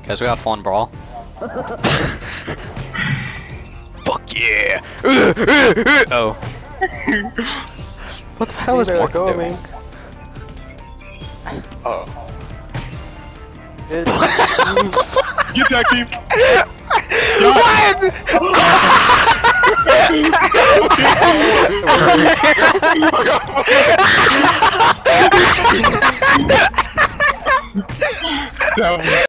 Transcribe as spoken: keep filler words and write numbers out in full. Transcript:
Guys, we got fun brawl. Fuck yeah! Oh. What the hell is Morgan doing? Oh. You tag team! What? That was